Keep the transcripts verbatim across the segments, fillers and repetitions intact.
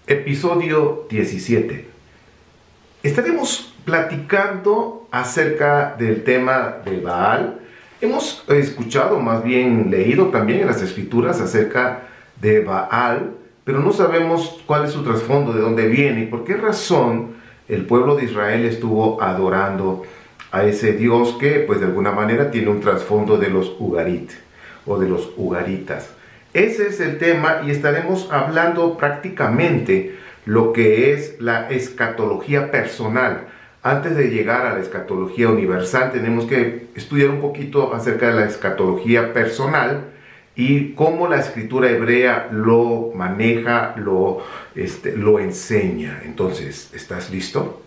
Episodio diecisiete. Estaremos platicando acerca del tema de Baal. Hemos escuchado, más bien leído también en las escrituras acerca de Baal, pero no sabemos cuál es su trasfondo, de dónde viene y por qué razón el pueblo de Israel estuvo adorando a ese Dios que, pues de alguna manera, tiene un trasfondo de los Ugarit o de los Ugaritas. Ese es el tema y estaremos hablando prácticamente lo que es la escatología personal. Antes de llegar a la escatología universal, tenemos que estudiar un poquito acerca de la escatología personal y cómo la escritura hebrea lo maneja, lo, este, lo enseña. Entonces, ¿estás listo?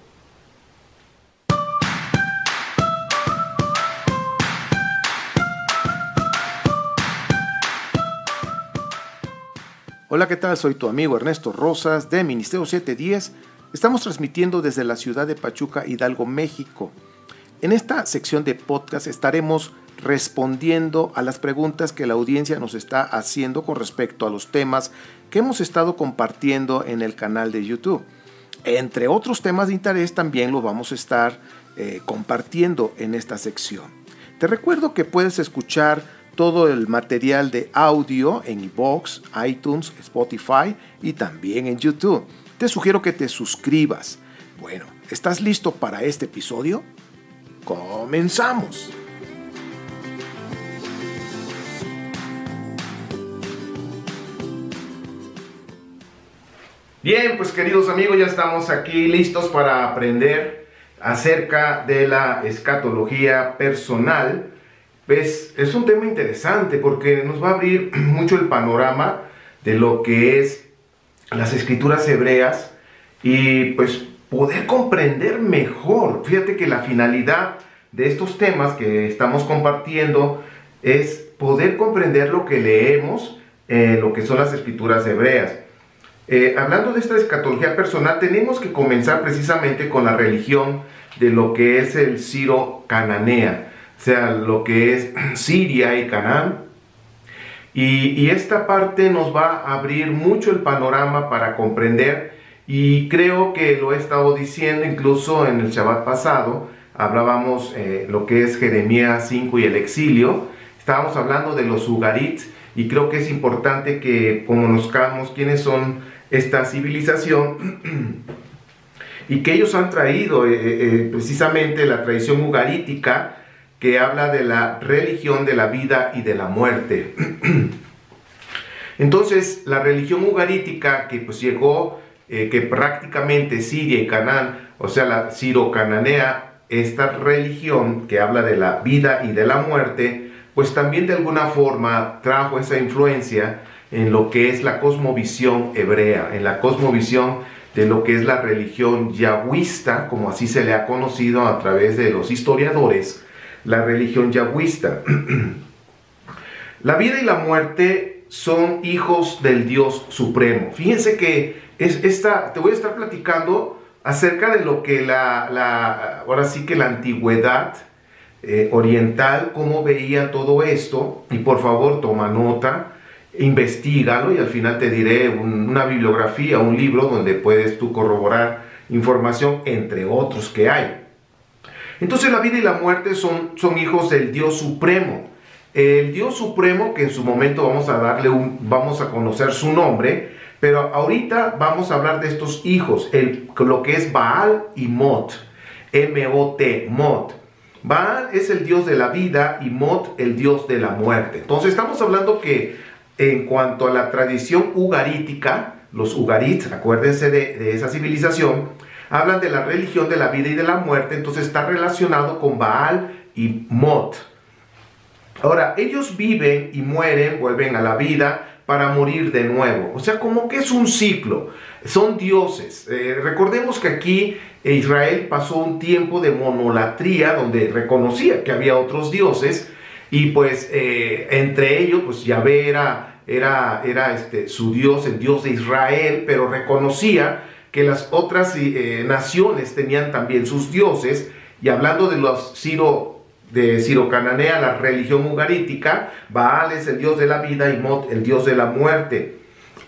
Hola, ¿qué tal? Soy tu amigo Ernesto Rosas de Ministerio siete diez. Estamos transmitiendo desde la ciudad de Pachuca, Hidalgo, México. En esta sección de podcast estaremos respondiendo a las preguntas que la audiencia nos está haciendo con respecto a los temas que hemos estado compartiendo en el canal de YouTube. Entre otros temas de interés también lo vamos a estar eh, compartiendo en esta sección. Te recuerdo que puedes escuchar todo el material de audio en iVoox, iTunes, Spotify y también en YouTube. Te sugiero que te suscribas. Bueno, ¿estás listo para este episodio? ¡Comenzamos! Bien, pues queridos amigos, ya estamos aquí listos para aprender acerca de la escatología personal. Pues es un tema interesante porque nos va a abrir mucho el panorama de lo que es las escrituras hebreas y pues poder comprender mejor. Fíjate que la finalidad de estos temas que estamos compartiendo es poder comprender lo que leemos en lo que son las escrituras hebreas. Eh, hablando de esta escatología personal, tenemos que comenzar precisamente con la religión de lo que es el Ciro Cananea, o sea, lo que es Siria y Canaán. Y, y esta parte nos va a abrir mucho el panorama para comprender, y creo que lo he estado diciendo incluso en el Shabbat pasado. Hablábamos eh, lo que es Jeremías cinco y el exilio. Estábamos hablando de los Ugarit, y creo que es importante que conozcamos quiénes son esta civilización y que ellos han traído eh, eh, precisamente la tradición ugarítica, que habla de la religión de la vida y de la muerte. Entonces, la religión ugarítica que pues llegó, eh, que prácticamente Siria y Canaán, o sea, la Ciro-Cananea, esta religión que habla de la vida y de la muerte, pues también de alguna forma trajo esa influencia en lo que es la cosmovisión hebrea, en la cosmovisión de lo que es la religión yahwista, como así se le ha conocido a través de los historiadores, la religión yahwista. La vida y la muerte son hijos del Dios Supremo. Fíjense que es esta, te voy a estar platicando acerca de lo que la, la ahora sí que la antigüedad eh, oriental, cómo veía todo esto, y por favor toma nota, investígalo y al final te diré un, una bibliografía, un libro donde puedes tú corroborar información, entre otros que hay. Entonces la vida y la muerte son, son hijos del Dios Supremo. El Dios Supremo, que en su momento vamos a darle un, vamos a conocer su nombre, pero ahorita vamos a hablar de estos hijos, el, lo que es Baal y Mot, M O T, Mot. Baal es el Dios de la vida y Mot el Dios de la muerte. Entonces estamos hablando que en cuanto a la tradición ugarítica, los Ugarit, acuérdense de, de esa civilización, hablan de la religión de la vida y de la muerte, entonces está relacionado con Baal y Mot. Ahora, ellos viven y mueren, vuelven a la vida para morir de nuevo. O sea, como que es un ciclo. Son dioses. Eh, recordemos que aquí Israel pasó un tiempo de monolatría, donde reconocía que había otros dioses, y pues eh, entre ellos, pues Yahvé era, era, era este, su Dios, el Dios de Israel, pero reconocía que las otras eh, naciones tenían también sus dioses. Y hablando de los Ciro, de Ciro-Cananea, la religión ugarítica, Baal es el dios de la vida y Mot el dios de la muerte.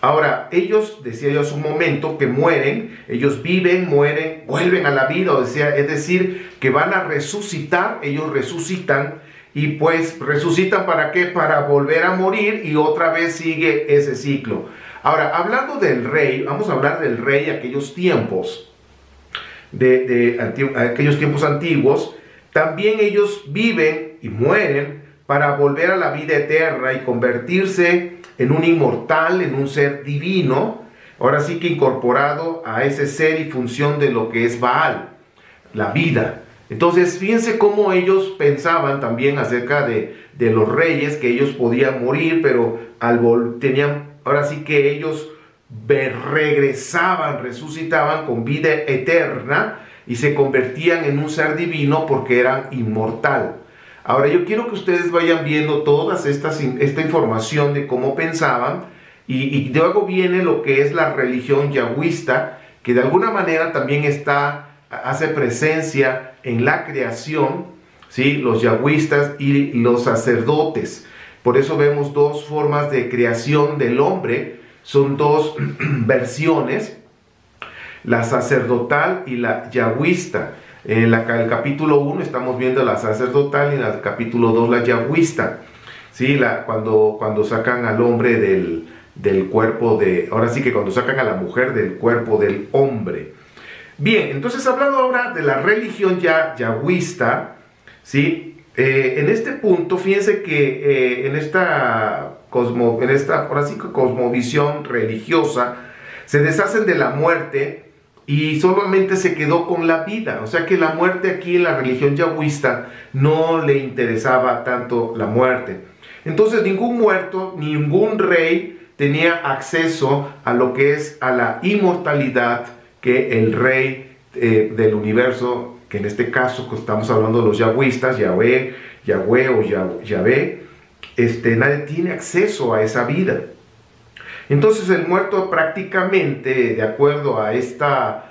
Ahora, ellos, decía yo hace un momento, que mueren, ellos viven, mueren, vuelven a la vida, o decía, es decir, que van a resucitar, ellos resucitan, y pues resucitan ¿para qué? Para volver a morir y otra vez sigue ese ciclo. Ahora, hablando del rey, vamos a hablar del rey de aquellos tiempos, de, de aquellos tiempos antiguos. También ellos viven y mueren para volver a la vida eterna y convertirse en un inmortal, en un ser divino, ahora sí que incorporado a ese ser y función de lo que es Baal, la vida. Entonces, fíjense cómo ellos pensaban también acerca de, de los reyes, que ellos podían morir, pero al vol tenían, ahora sí que ellos regresaban, resucitaban con vida eterna y se convertían en un ser divino porque eran inmortal. Ahora yo quiero que ustedes vayan viendo todas estas esta información de cómo pensaban, y, y luego viene lo que es la religión yahwista, que de alguna manera también está, hace presencia en la creación, ¿sí? Los yahwistas y los sacerdotes. Por eso vemos dos formas de creación del hombre, son dos versiones, la sacerdotal y la yahwista. En la, el capítulo uno estamos viendo la sacerdotal y en el capítulo dos la yahwista, ¿sí? La, cuando, cuando sacan al hombre del, del cuerpo de, ahora sí que cuando sacan a la mujer del cuerpo del hombre. Bien, entonces hablando ahora de la religión ya yahwista, ¿sí? Eh, en este punto, fíjense que eh, en esta, cosmo, en esta ahora sí que cosmovisión religiosa, se deshacen de la muerte y solamente se quedó con la vida. O sea que la muerte aquí en la religión yahwista no le interesaba tanto la muerte. Entonces ningún muerto, ningún rey tenía acceso a lo que es a la inmortalidad que el rey eh, del universo, que en este caso que estamos hablando de los yahwistas, Yahweh, Yahweh o Yahvé, este, nadie tiene acceso a esa vida. Entonces el muerto prácticamente, de acuerdo a esta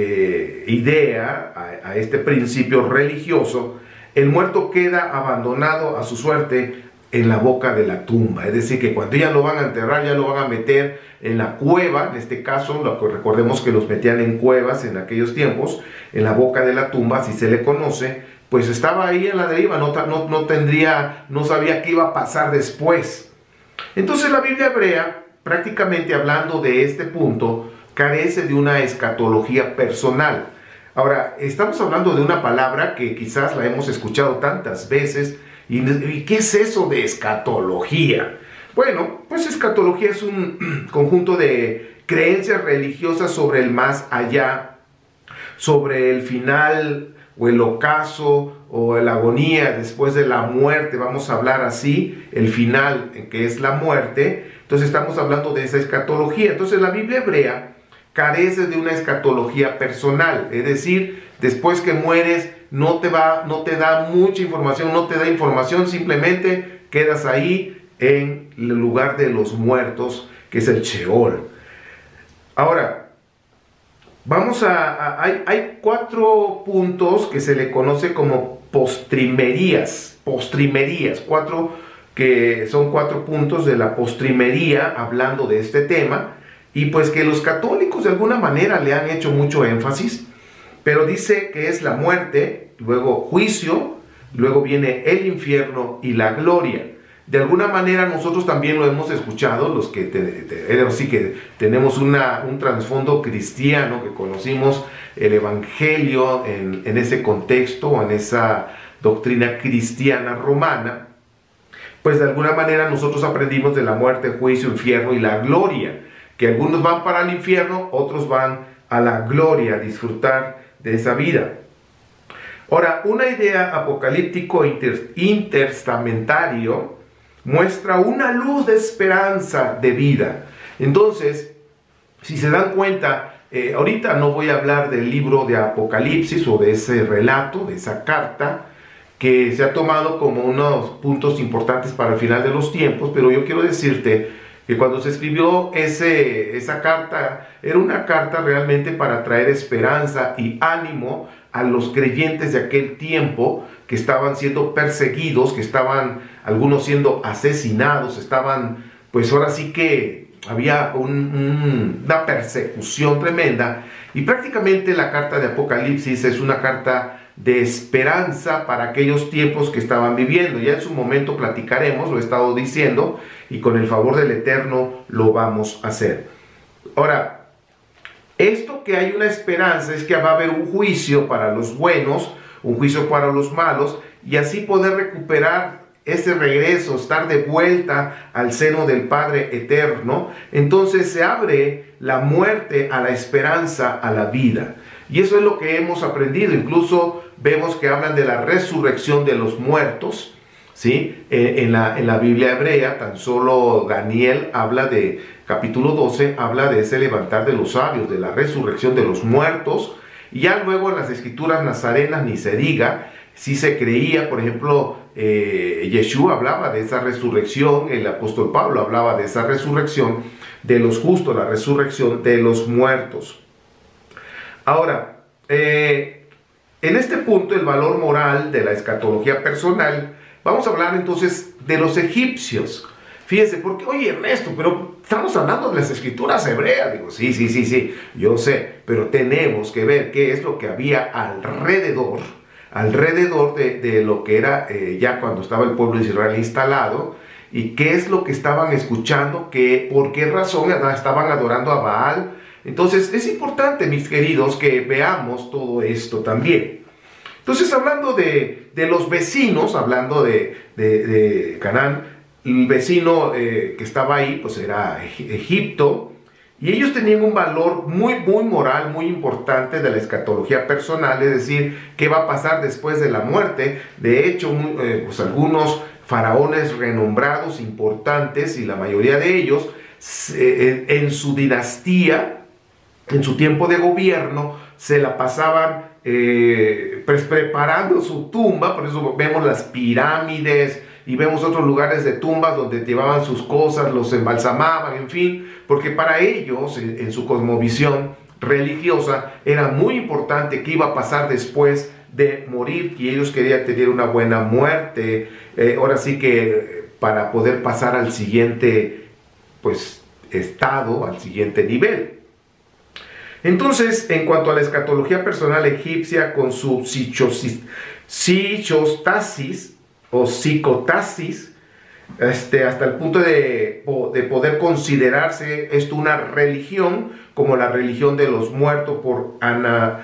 eh, idea, a, a este principio religioso, el muerto queda abandonado a su suerte en la boca de la tumba. Es decir, que cuando ya lo van a enterrar, ya lo van a meter en la cueva, en este caso, lo que recordemos que los metían en cuevas en aquellos tiempos, en la boca de la tumba, si se le conoce, pues estaba ahí en la deriva, no, no, no tendría, no sabía qué iba a pasar después. Entonces la Biblia hebrea, prácticamente hablando de este punto, carece de una escatología personal. Ahora, estamos hablando de una palabra que quizás la hemos escuchado tantas veces. ¿Y qué es eso de escatología? Bueno, pues escatología es un conjunto de creencias religiosas sobre el más allá, sobre el final o el ocaso o la agonía después de la muerte, vamos a hablar así, el final que es la muerte. Entonces estamos hablando de esa escatología. Entonces la Biblia hebrea carece de una escatología personal, es decir, después que mueres no te va, no te da mucha información, no te da información, simplemente quedas ahí en el lugar de los muertos, que es el Sheol. Ahora, vamos a, a hay, hay cuatro puntos que se le conoce como postrimerías, postrimerías, cuatro que son cuatro puntos de la postrimería hablando de este tema, y pues que los católicos de alguna manera le han hecho mucho énfasis, pero dice que es la muerte, luego juicio, luego viene el infierno y la gloria. De alguna manera nosotros también lo hemos escuchado, los que, te, te, sí que tenemos una, un trasfondo cristiano, que conocimos el evangelio en, en ese contexto, en esa doctrina cristiana romana, pues de alguna manera nosotros aprendimos de la muerte, juicio, infierno y la gloria, que algunos van para el infierno, otros van a la gloria, a disfrutar de esa vida. Ahora, una idea apocalíptico inter, intertestamentario muestra una luz de esperanza de vida. Entonces, si se dan cuenta, eh, ahorita no voy a hablar del libro de Apocalipsis o de ese relato, de esa carta, que se ha tomado como unos puntos importantes para el final de los tiempos, pero yo quiero decirte que cuando se escribió ese, esa carta, era una carta realmente para traer esperanza y ánimo a los creyentes de aquel tiempo que estaban siendo perseguidos, que estaban algunos siendo asesinados, estaban pues ahora sí que había un, un, una persecución tremenda, y prácticamente la carta de Apocalipsis es una carta de esperanza para aquellos tiempos que estaban viviendo. Ya en su momento platicaremos, lo he estado diciendo, y con el favor del Eterno lo vamos a hacer. Ahora, esto que hay una esperanza es que va a haber un juicio para los buenos, un juicio para los malos, y así poder recuperar ese regreso, estar de vuelta al seno del Padre eterno. Entonces se abre la muerte a la esperanza, a la vida. Y eso es lo que hemos aprendido. Incluso vemos que hablan de la resurrección de los muertos, ¿sí? En la, en la Biblia hebrea, tan solo Daniel habla de, capítulo doce, habla de ese levantar de los sabios, de la resurrección de los muertos. Y ya luego en las escrituras nazarenas ni se diga. Si se creía, por ejemplo, eh, Yeshua hablaba de esa resurrección, el apóstol Pablo hablaba de esa resurrección de los justos, la resurrección de los muertos. Ahora, eh, en este punto, el valor moral de la escatología personal, vamos a hablar entonces de los egipcios. Fíjense, porque, oye Ernesto, pero estamos hablando de las escrituras hebreas. Digo, sí, sí, sí, sí, yo sé, pero tenemos que ver qué es lo que había alrededor, alrededor de, de lo que era eh, ya cuando estaba el pueblo de Israel instalado, y qué es lo que estaban escuchando, que, por qué razón estaban adorando a Baal. Entonces es importante, mis queridos, que veamos todo esto también. Entonces, hablando de, de los vecinos, hablando de, de, de Canaán, el vecino eh, que estaba ahí, pues era Egipto, y ellos tenían un valor muy, muy moral, muy importante de la escatología personal, es decir, qué va a pasar después de la muerte. De hecho, muy, eh, pues algunos faraones renombrados, importantes, y la mayoría de ellos, eh, en su dinastía, en su tiempo de gobierno, se la pasaban eh, pues, preparando su tumba. Por eso vemos las pirámides y vemos otros lugares de tumbas donde llevaban sus cosas, los embalsamaban, en fin, porque para ellos, en, en su cosmovisión religiosa, era muy importante qué iba a pasar después de morir, y ellos querían tener una buena muerte, eh, ahora sí que para poder pasar al siguiente pues, estado, al siguiente nivel. Entonces, en cuanto a la escatología personal egipcia con su psichostasis o psicotasis, este, hasta el punto de, de poder considerarse esto una religión, como la religión de los muertos por ana,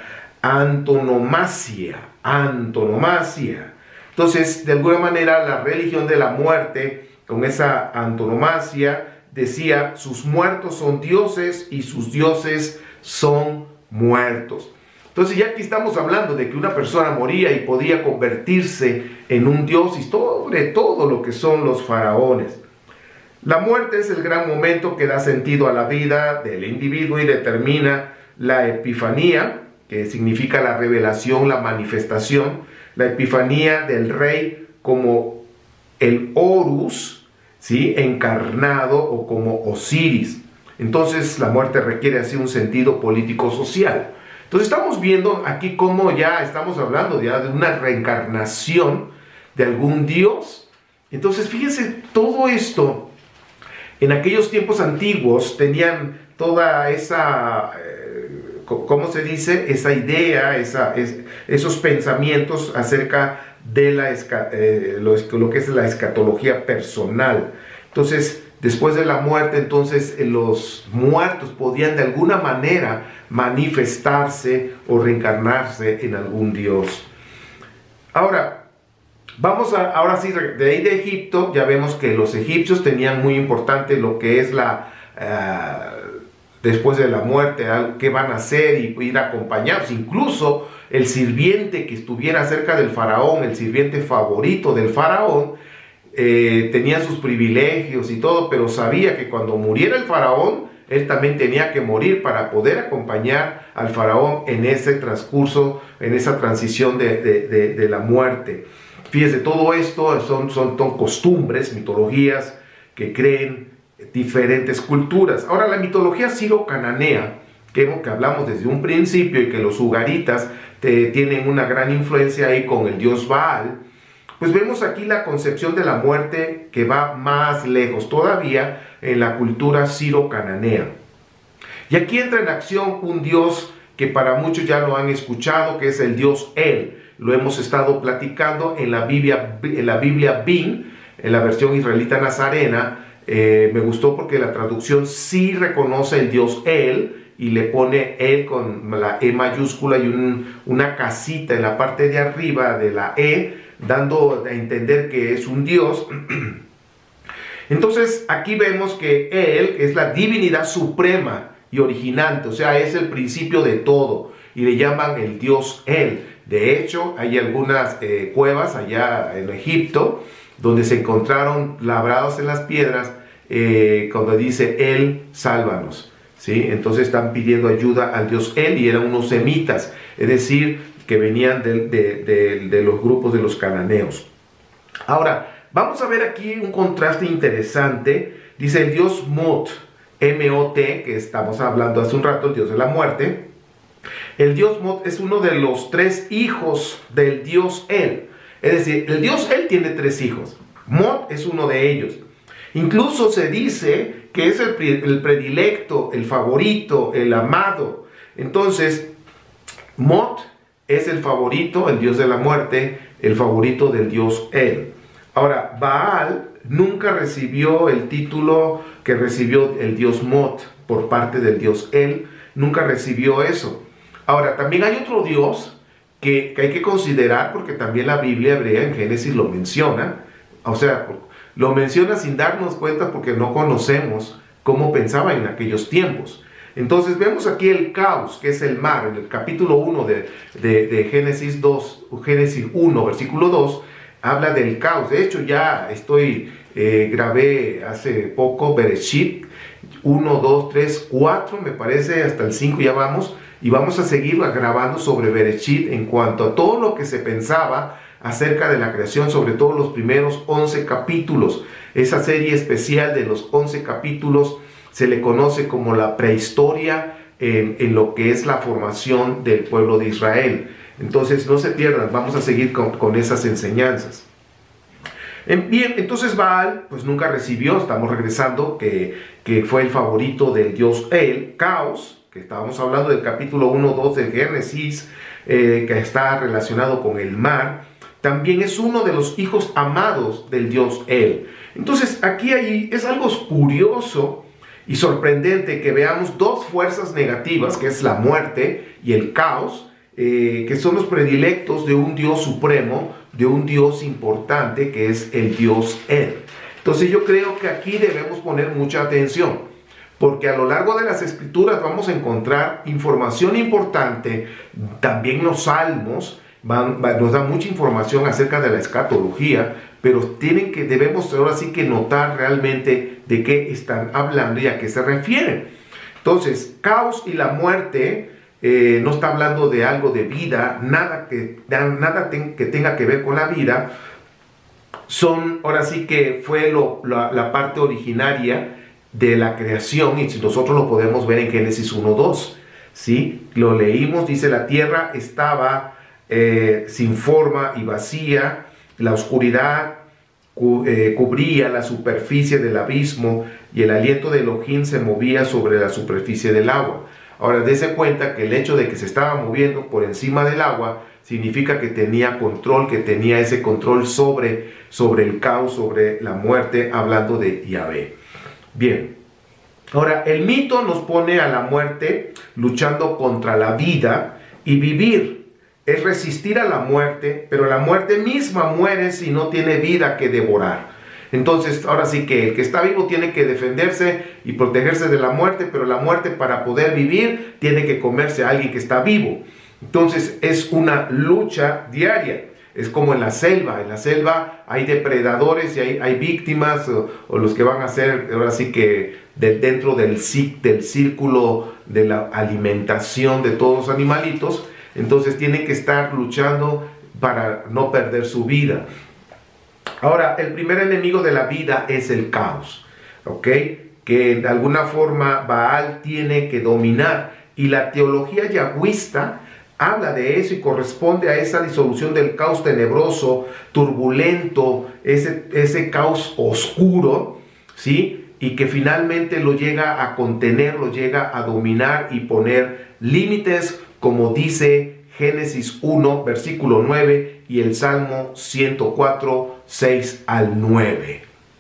antonomasia, antonomasia. Entonces, de alguna manera, la religión de la muerte, con esa antonomasia, decía, sus muertos son dioses y sus dioses son muertos. Entonces ya aquí estamos hablando de que una persona moría y podía convertirse en un dios, y sobre todo lo que son los faraones. La muerte es el gran momento que da sentido a la vida del individuo y determina la epifanía, que significa la revelación, la manifestación, la epifanía del rey como el Horus, ¿sí? Encarnado, o como Osiris. Entonces la muerte requiere así un sentido político-social. Entonces estamos viendo aquí cómo ya estamos hablando ya de una reencarnación de algún dios. Entonces fíjense, todo esto en aquellos tiempos antiguos tenían toda esa, eh, ¿cómo se dice? Esa idea, esa, es, esos pensamientos acerca de la, eh, lo, lo que es la escatología personal. Entonces, después de la muerte, entonces los muertos podían de alguna manera manifestarse o reencarnarse en algún dios. Ahora, vamos a, ahora sí, de ahí de Egipto, ya vemos que los egipcios tenían muy importante lo que es la, uh, después de la muerte, qué van a hacer y ir acompañados. Incluso el sirviente que estuviera cerca del faraón, el sirviente favorito del faraón, Eh, tenía sus privilegios y todo, pero sabía que cuando muriera el faraón, él también tenía que morir para poder acompañar al faraón en ese transcurso, en esa transición de, de, de, de la muerte. Fíjese, todo esto son, son, son costumbres, mitologías que creen diferentes culturas. Ahora, la mitología siro-cananea, que, que hablamos desde un principio, y que los ugaritas te, tienen una gran influencia ahí con el dios Baal. pues vemos aquí la concepción de la muerte que va más lejos todavía en la cultura siro-cananea. Y aquí entra en acción un dios que para muchos ya lo han escuchado, que es el dios El. Lo hemos estado platicando en la Biblia, en la Biblia Bin, en la versión israelita nazarena. Eh, me gustó porque la traducción sí reconoce el dios El y le pone El con la E mayúscula y un, una casita en la parte de arriba de la E, dando a entender que es un dios. Entonces aquí vemos que Él es la divinidad suprema y originante, o sea, es el principio de todo, y le llaman el dios Él. De hecho, hay algunas eh, cuevas allá en Egipto donde se encontraron labrados en las piedras eh, cuando dice Él, sálvanos, ¿sí? Entonces están pidiendo ayuda al dios Él, y eran unos semitas, es decir, que venían de, de, de, de los grupos de los cananeos. Ahora, vamos a ver aquí un contraste interesante. Dice el dios Mot, M O T, que estamos hablando hace un rato, el dios de la muerte. El dios Mot es uno de los tres hijos del dios El. Es decir, el dios El tiene tres hijos. Mot es uno de ellos. Incluso se dice que es el, el predilecto, el favorito, el amado. Entonces, Mot es el favorito, el dios de la muerte, el favorito del dios El. Ahora, Baal nunca recibió el título que recibió el dios Mot por parte del dios El. Nunca recibió eso. Ahora, también hay otro dios que, que hay que considerar, porque también la Biblia hebrea en Génesis lo menciona. O sea, lo menciona sin darnos cuenta porque no conocemos cómo pensaba en aquellos tiempos. Entonces vemos aquí el caos, que es el mar, en el capítulo uno de, de, de Génesis dos, Génesis uno, versículo dos, habla del caos. De hecho, ya estoy, eh, grabé hace poco Bereshit uno, dos, tres, cuatro, me parece, hasta el cinco ya vamos, y vamos a seguir grabando sobre Bereshit en cuanto a todo lo que se pensaba acerca de la creación, sobre todo los primeros once capítulos. Esa serie especial de los once capítulos se le conoce como la prehistoria en, en lo que es la formación del pueblo de Israel. Entonces no se pierdan, vamos a seguir con, con esas enseñanzas. Bien, entonces Baal pues nunca recibió, estamos regresando, que, que fue el favorito del dios El, Caos, que estábamos hablando del capítulo uno, dos de Génesis, eh, que está relacionado con el mar. También es uno de los hijos amados del dios El. Entonces aquí hay, es algo curioso y sorprendente que veamos dos fuerzas negativas, que es la muerte y el caos, eh, que son los predilectos de un Dios supremo, de un Dios importante, que es el Dios El. Entonces yo creo que aquí debemos poner mucha atención, porque a lo largo de las Escrituras vamos a encontrar información importante. También los Salmos van, van, nos dan mucha información acerca de la escatología, pero tienen que, debemos ahora sí que notar realmente de qué están hablando y a qué se refieren. Entonces, caos y la muerte eh, no está hablando de algo de vida, nada, que, nada ten, que tenga que ver con la vida. Son, ahora sí que fue lo, la, la parte originaria de la creación, y si nosotros lo podemos ver en Génesis uno, dos, ¿sí? Lo leímos, dice: la tierra estaba eh, sin forma y vacía, la oscuridad cu eh, cubría la superficie del abismo, y el aliento de Elohim se movía sobre la superficie del agua. Ahora, dése cuenta que el hecho de que se estaba moviendo por encima del agua significa que tenía control, que tenía ese control sobre, sobre el caos, sobre la muerte, hablando de Yahvé. Bien, ahora el mito nos pone a la muerte luchando contra la vida, y vivir es resistir a la muerte, pero la muerte misma muere si no tiene vida que devorar. Entonces, ahora sí que el que está vivo tiene que defenderse y protegerse de la muerte, pero la muerte, para poder vivir, tiene que comerse a alguien que está vivo. Entonces es una lucha diaria. Es como en la selva. En la selva hay depredadores y hay, hay víctimas, o, o los que van a ser, ahora sí que de, dentro del, del círculo de la alimentación de todos los animalitos. Entonces tienen que estar luchando para no perder su vida. Ahora, el primer enemigo de la vida es el caos, ¿ok? Que de alguna forma Baal tiene que dominar. Y la teología yahwista habla de eso y corresponde a esa disolución del caos tenebroso, turbulento, ese, ese caos oscuro, ¿sí? Y que finalmente lo llega a contener, lo llega a dominar y poner límites, como dice Génesis uno, versículo nueve, y el Salmo ciento cuatro, seis al nueve.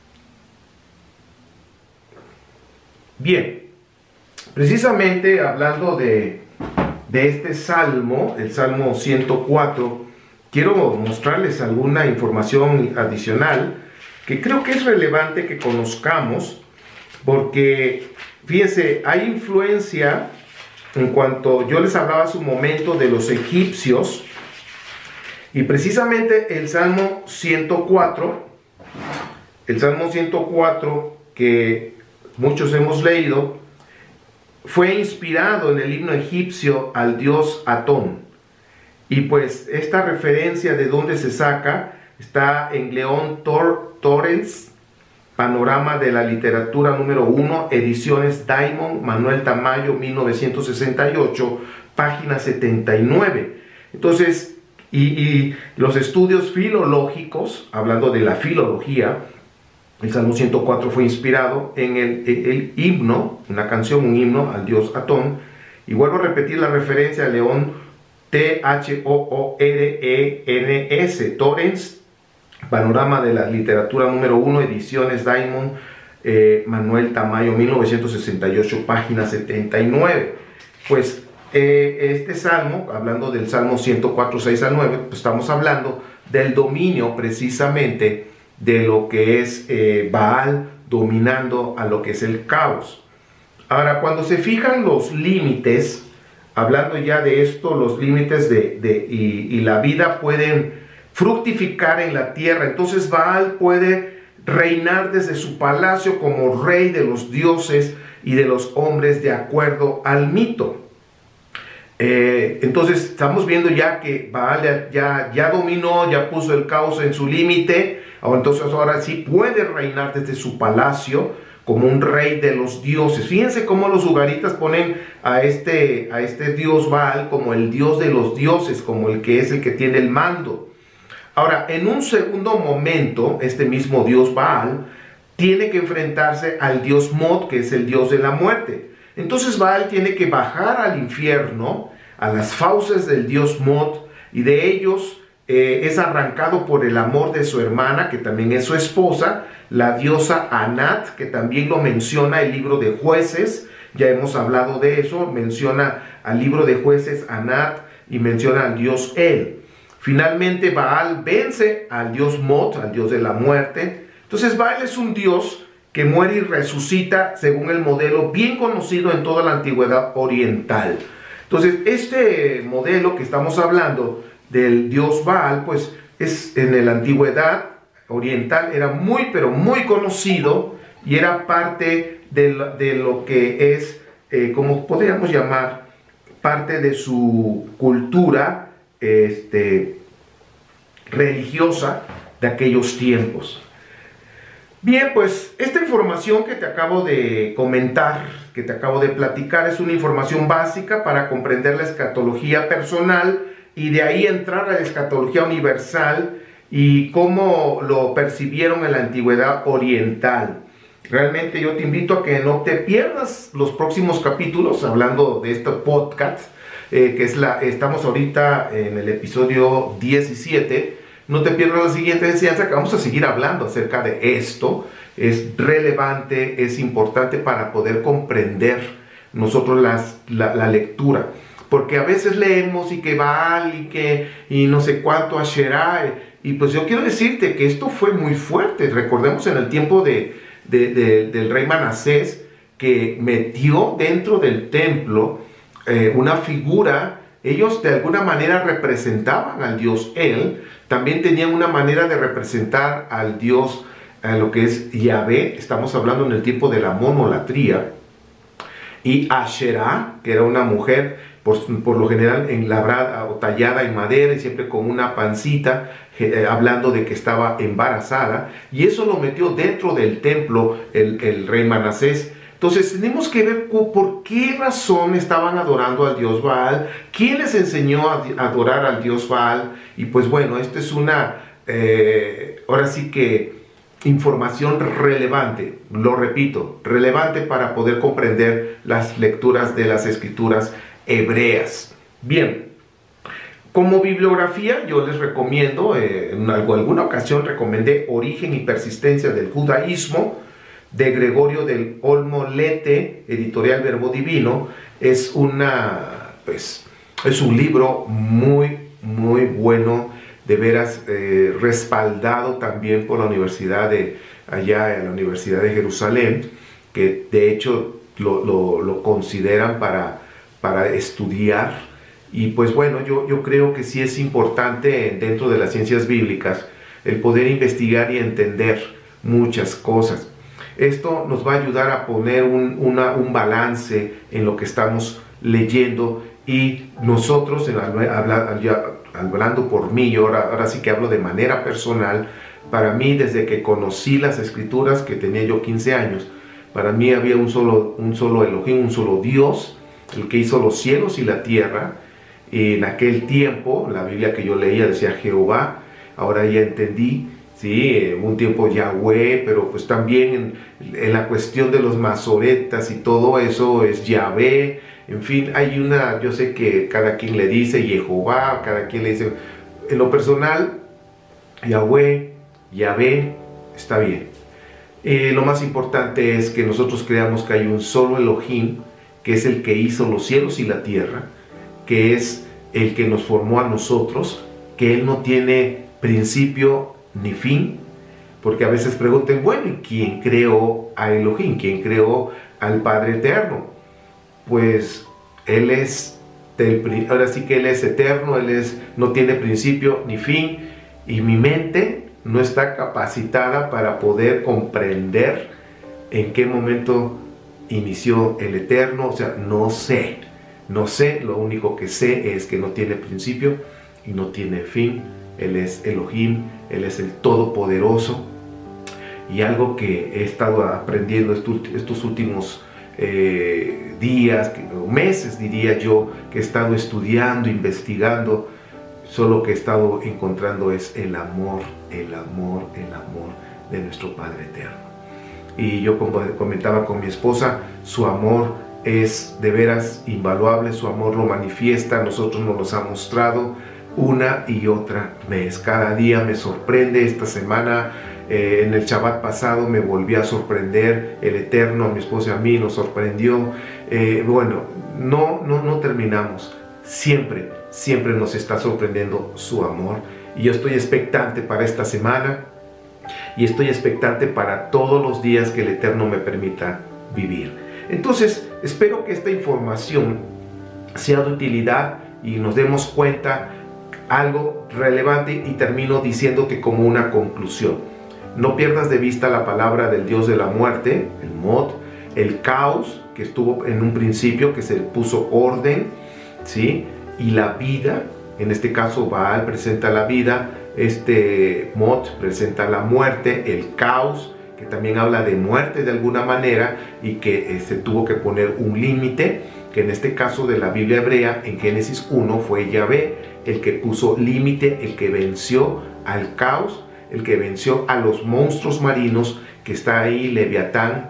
Bien, precisamente hablando de, de este Salmo, el Salmo ciento cuatro, quiero mostrarles alguna información adicional que creo que es relevante que conozcamos, porque, fíjense, hay influencia en cuanto yo les hablaba hace un momento de los egipcios, y precisamente el Salmo ciento cuatro, el Salmo ciento cuatro que muchos hemos leído, fue inspirado en el himno egipcio al dios Atón. Y pues esta referencia de dónde se saca está en León Tor Torrens, Panorama de la Literatura número uno, ediciones Diamond, Manuel Tamayo, mil novecientos sesenta y ocho, página setenta y nueve. Entonces, y, y los estudios filológicos, hablando de la filología, el Salmo ciento cuatro fue inspirado en el, el, el himno, una canción, un himno al dios Atón. Y vuelvo a repetir la referencia a León, T H O O R E N S, Torrens, Panorama de la Literatura número uno, ediciones Diamond, eh, Manuel Tamayo, mil novecientos sesenta y ocho, página setenta y nueve. Pues eh, este salmo, hablando del Salmo ciento cuatro, seis al nueve, pues estamos hablando del dominio precisamente de lo que es eh, Baal dominando a lo que es el caos. Ahora, cuando se fijan los límites, hablando ya de esto, los límites de, de y, y la vida pueden fructificar en la tierra, entonces Baal puede reinar desde su palacio como rey de los dioses y de los hombres de acuerdo al mito. Eh, entonces estamos viendo ya que Baal ya, ya dominó, ya puso el caos en su límite, entonces ahora sí puede reinar desde su palacio como un rey de los dioses. Fíjense cómo los ugaritas ponen a este, a este dios Baal como el dios de los dioses, como el que es el que tiene el mando. Ahora, en un segundo momento, este mismo dios Baal tiene que enfrentarse al dios Mot, que es el dios de la muerte. Entonces Baal tiene que bajar al infierno, a las fauces del dios Mot, y de ellos eh, es arrancado por el amor de su hermana, que también es su esposa, la diosa Anat, que también lo menciona el libro de Jueces. Ya hemos hablado de eso, menciona al libro de Jueces Anat y menciona al dios El. Finalmente Baal vence al dios Mot, al dios de la muerte. Entonces Baal es un dios que muere y resucita según el modelo bien conocido en toda la antigüedad oriental. Entonces este modelo que estamos hablando del dios Baal, pues es en la antigüedad oriental, era muy pero muy conocido y era parte de lo, de lo que es, eh, como podríamos llamar, parte de su cultura Este, religiosa de aquellos tiempos. Bien, pues esta información que te acabo de comentar, que te acabo de platicar, es una información básica para comprender la escatología personal y de ahí entrar a la escatología universal y cómo lo percibieron en la antigüedad oriental. Realmente yo te invito a que no te pierdas los próximos capítulos hablando de este podcast. Eh, que es la, estamos ahorita en el episodio diecisiete. No te pierdas la siguiente enseñanza, que vamos a seguir hablando acerca de esto. Es relevante, es importante para poder comprender nosotros las, la, la lectura, porque a veces leemos y que Baal y que y no sé cuánto Asherah, y pues yo quiero decirte que esto fue muy fuerte. Recordemos en el tiempo de, de, de, del rey Manasés, que metió dentro del templo Eh, una figura. Ellos de alguna manera representaban al dios El, también tenían una manera de representar al dios, a lo que es Yahvé. Estamos hablando en el tiempo de la monolatría. Y Asherah, que era una mujer por, por lo general enlabrada o tallada en madera y siempre con una pancita, eh, hablando de que estaba embarazada, y eso lo metió dentro del templo el, el rey Manasés. Entonces tenemos que ver por qué razón estaban adorando al dios Baal, quién les enseñó a adorar al dios Baal. Y pues bueno, esta es una, eh, ahora sí que información relevante, lo repito, relevante para poder comprender las lecturas de las escrituras hebreas. Bien, como bibliografía yo les recomiendo, eh, en alguna ocasión recomendé Origen y persistencia del judaísmo, de Gregorio del Olmo Lete, editorial Verbo Divino. Es una, pues, es un libro muy, muy bueno, de veras, eh, respaldado también por la Universidad de, allá en la Universidad de Jerusalén, que de hecho lo, lo, lo consideran para, para estudiar. Y pues bueno, yo, yo creo que sí es importante dentro de las ciencias bíblicas el poder investigar y entender muchas cosas. Esto nos va a ayudar a poner un, una, un balance en lo que estamos leyendo, y nosotros, en, habla, hablando por mí, yo ahora, ahora sí que hablo de manera personal, para mí desde que conocí las escrituras, que tenía yo quince años, para mí había un solo, un solo Elohim, un solo Dios, el que hizo los cielos y la tierra. Y en aquel tiempo, la Biblia que yo leía decía Jehová, ahora ya entendí. Sí, un tiempo Yahweh, pero pues también en, en la cuestión de los masoretas y todo eso es Yahvé. En fin, hay una, yo sé que cada quien le dice Jehová, cada quien le dice, en lo personal, Yahweh, Yahvé, está bien. Eh, lo más importante es que nosotros creamos que hay un solo Elohim, que es el que hizo los cielos y la tierra, que es el que nos formó a nosotros, que Él no tiene principio ni fin, porque a veces preguntan, bueno, ¿y quién creó a Elohim? ¿Quién creó al Padre Eterno? Pues Él es, del, ahora sí que Él es eterno, Él es, no tiene principio ni fin, y mi mente no está capacitada para poder comprender en qué momento inició el Eterno. O sea, no sé, no sé, lo único que sé es que no tiene principio y no tiene fin. Él es Elohim, Él es el Todopoderoso. Y algo que he estado aprendiendo estos, estos últimos eh, días, o meses diría yo, que he estado estudiando, investigando, solo que he estado encontrando es el amor, el amor, el amor de nuestro Padre Eterno. Y yo, como comentaba con mi esposa, su amor es de veras invaluable, su amor lo manifiesta, a nosotros nos los ha mostrado una y otra vez. Cada día me sorprende. Esta semana, eh, en el Shabbat pasado, me volví a sorprender. El Eterno, a mi esposa y a mí, nos sorprendió. Eh, bueno, no, no, no terminamos. Siempre, siempre nos está sorprendiendo su amor. Y yo estoy expectante para esta semana. Y estoy expectante para todos los días que el Eterno me permita vivir. Entonces, espero que esta información sea de utilidad y nos demos cuenta algo relevante, y termino diciéndote como una conclusión: no pierdas de vista la palabra del Dios de la muerte, el Mod, el caos que estuvo en un principio, que se puso orden, ¿sí? Y la vida, en este caso Baal presenta la vida, este Mod presenta la muerte, el caos, que también habla de muerte de alguna manera, y que eh, se tuvo que poner un límite, que en este caso de la Biblia hebrea, en Génesis uno, fue Yahvé el que puso límite, el que venció al caos, el que venció a los monstruos marinos, que está ahí, Leviatán.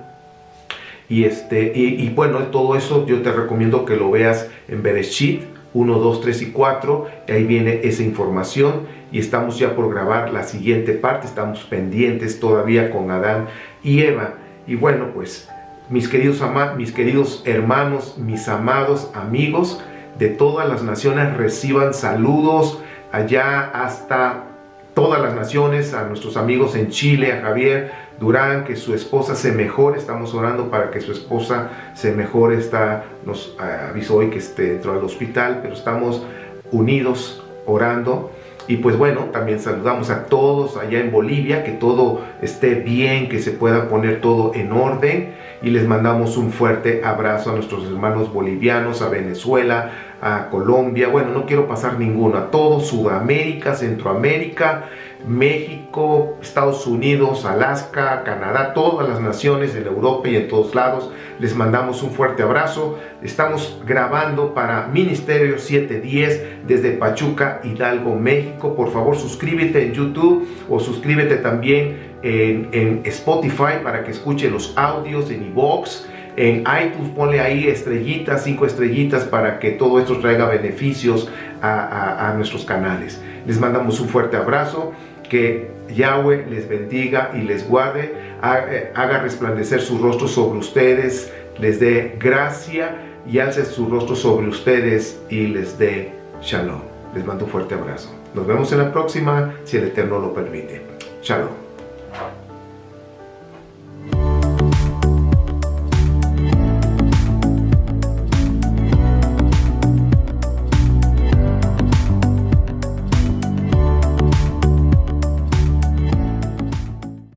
Y, este, y, y bueno, todo eso yo te recomiendo que lo veas en Bereshit uno, dos, tres y cuatro, y ahí viene esa información. Y estamos ya por grabar la siguiente parte, estamos pendientes todavía con Adán y Eva. Y bueno, pues mis queridos, mis queridos hermanos, mis amados amigos de todas las naciones, reciban saludos allá hasta todas las naciones, a nuestros amigos en Chile, a Javier Durán, que su esposa se mejore. Estamos orando para que su esposa se mejore. Está, nos avisó hoy que esté dentro del hospital, pero estamos unidos orando. Y pues bueno, también saludamos a todos allá en Bolivia, que todo esté bien, que se pueda poner todo en orden. Y les mandamos un fuerte abrazo a nuestros hermanos bolivianos, a Venezuela, a Colombia. Bueno, no quiero pasar ninguno, a todo Sudamérica, Centroamérica, México, Estados Unidos, Alaska, Canadá, todas las naciones en Europa y en todos lados. Les mandamos un fuerte abrazo. Estamos grabando para Ministerio siete diez desde Pachuca, Hidalgo, México. Por favor, suscríbete en YouTube o suscríbete también en, en Spotify para que escuche los audios, en iVoox. En iTunes ponle ahí estrellitas, cinco estrellitas, para que todo esto traiga beneficios a, a, a nuestros canales. Les mandamos un fuerte abrazo. Que Yahweh les bendiga y les guarde, haga resplandecer su rostro sobre ustedes, les dé gracia y alce su rostro sobre ustedes y les dé shalom. Les mando un fuerte abrazo. Nos vemos en la próxima, si el Eterno lo permite. Shalom.